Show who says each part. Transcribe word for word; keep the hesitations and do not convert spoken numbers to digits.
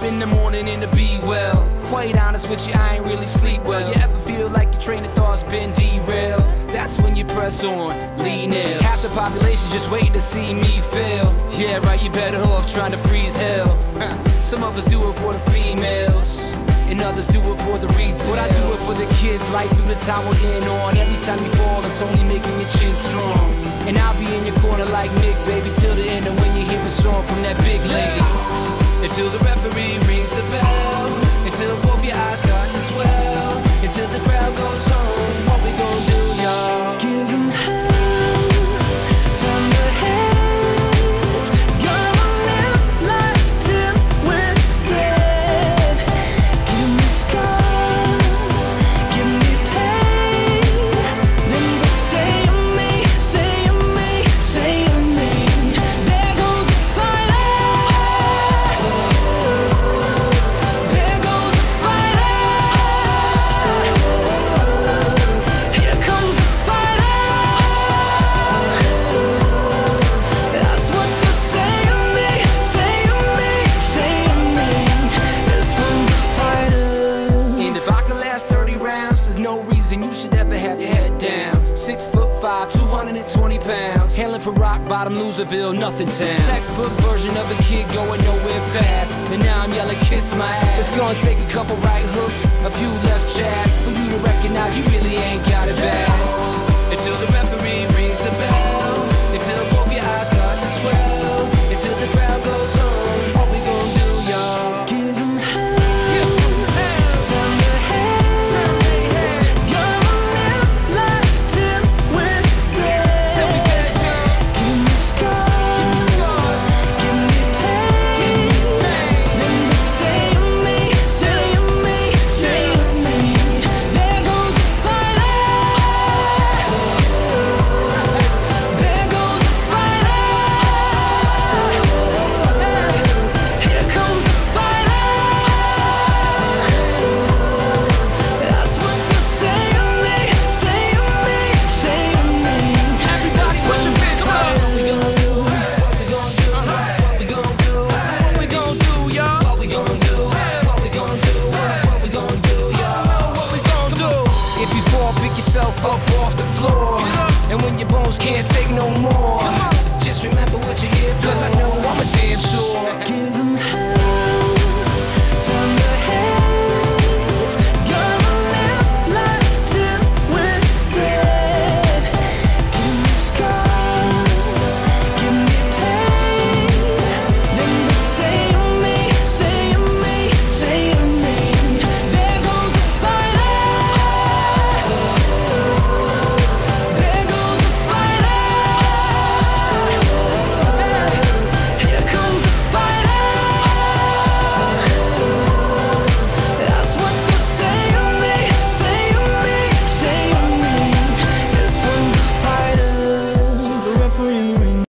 Speaker 1: in the morning and to be well. Quite honest with you, I ain't really sleep well. You ever feel like your train of thought's been derailed? That's when you press on, lean in. Half the population just waiting to see me fail. Yeah, right, you better off trying to freeze hell. Some of us do it for the females, and others do it for the retail. But I do it for the kids, life through the time we're in on. Every time you fall, it's only making your chin strong. And I'll be in your corner like Mick, baby, till the end of when you hear a song from that big lady. Until the referee rings the bell, until both your eyes start to swell, until the crowd goes home. What we gon' do, y'all?
Speaker 2: Give 'em hell, turn the heads. Gonna live life till we're dead. Give me scars, give me pain. Then they say of me, say of me, say of me. There goes the fighter. There goes the fighter. Here comes the fighter. That's what they say of me, say of me, say of me. This one's a fighter.
Speaker 1: And if I could last thirty rounds, there's no reason you should ever have your head down. Six foot five, two hundred twenty pounds, hailing from rock bottom, Loserville, nothing town. Textbook version of a kid going nowhere fast, and now I'm yelling, kiss my ass. It's gonna take a couple right hooks, a few left jabs, for you to recognize you really ain't got it bad. Until the referee rings the bell, until both your eyes start to swell, until the crowd goes home. What we gon' do, y'all?
Speaker 2: Give 'em hell, turn the heads. Gonna live life till we're dead. Give me scars, give me pain. Then they say of me, say of me, say of me. There goes the fighter. There goes the fighter. Here comes the fighter. That's what they say of me, say of me, say of me.
Speaker 1: Everybody put your fists up. What we gon' do? What we gon' do? What we gon' do? What we gon' do, y'all? What we gon' do? What we gon' do? What we gon' do, y'all? What we gon' do? If you fall, pick yourself up off the floor. And when your bones can't take no more, just remember what you're here for. 'Cause I know I'm a damn sure